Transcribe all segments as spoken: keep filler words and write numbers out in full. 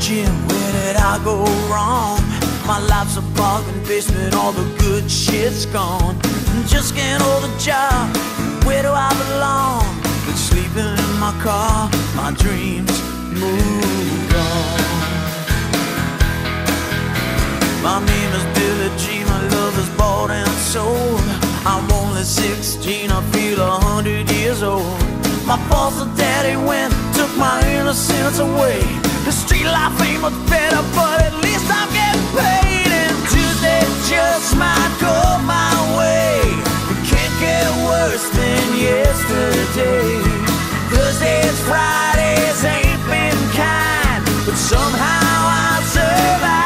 Jim, where did I go wrong? My life's a bargain basement, all the good shit's gone. Just can't hold a job, where do I belong? Been sleeping in my car, my dreams moved on. My name is Billie Jean, my love is bought and sold. I'm only sixteen, I feel a hundred years old. My foster daddy went, took my innocence away. The street life ain't much better, but at least I'm getting paid. And Tuesday just might go my way. It can't get worse than yesterday. Thursdays, Fridays ain't been kind, but somehow I survive.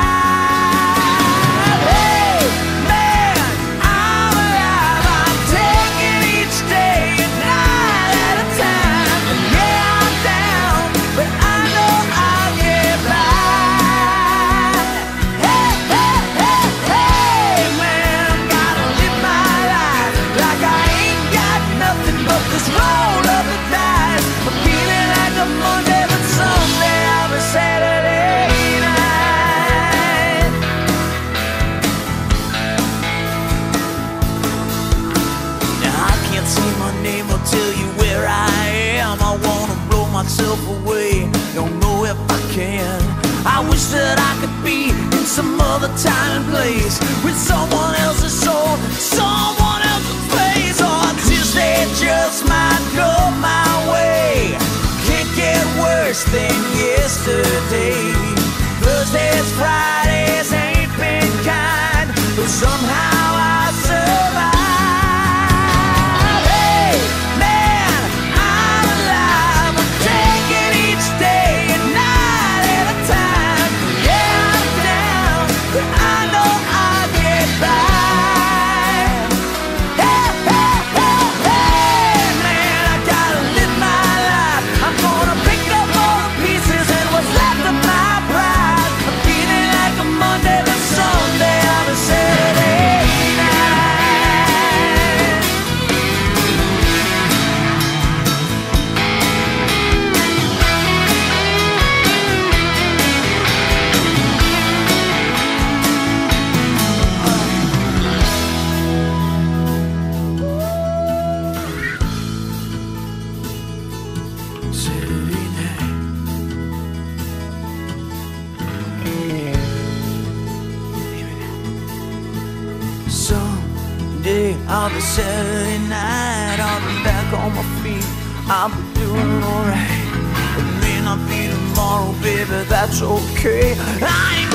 Myself away, don't know if I can. I wish that I could be in some other time and place, with someone else's soul, someone else's face. Or Tuesday just might go my way. Can't get worse than yesterday. Thursdays, Fridays ain't been kind, but somehow I survive. I'll be Saturday night, I'll be back on my feet, I'll be doing alright. It may not be tomorrow, baby, that's okay. I ain't